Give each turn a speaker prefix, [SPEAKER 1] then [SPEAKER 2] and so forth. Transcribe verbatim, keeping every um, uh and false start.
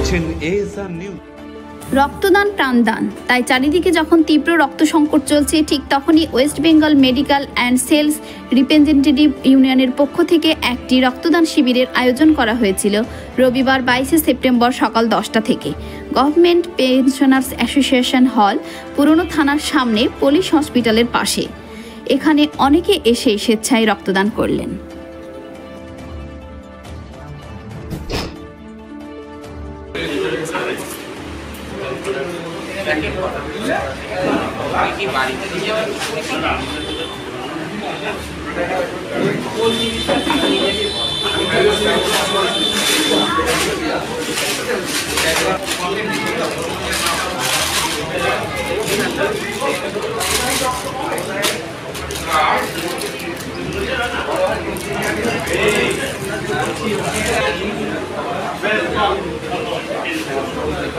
[SPEAKER 1] দেখছেন ASR news.
[SPEAKER 2] রক্তদান প্রাণদান, তাই চারিদিকে যখন তীব্র রক্ত সংকট চলছে, ঠিক তখনই West Bengal medical and sales representative ইউনিয়নের পক্ষ থেকে একটি রক্তদান শিবিরের আয়োজন করা হয়েছিল রবিবার বাইশে সেপ্টেম্বর সকাল দশটা থেকে গভর্নমেন্ট পেনশনার্স অ্যাসোসিয়েশন হল, পুরনো থানার সামনে পুলিশ হসপিটালের পাশে। এখানে অনেকে এসে স্বেচ্ছায় রক্তদান করলেন।
[SPEAKER 3] Hey.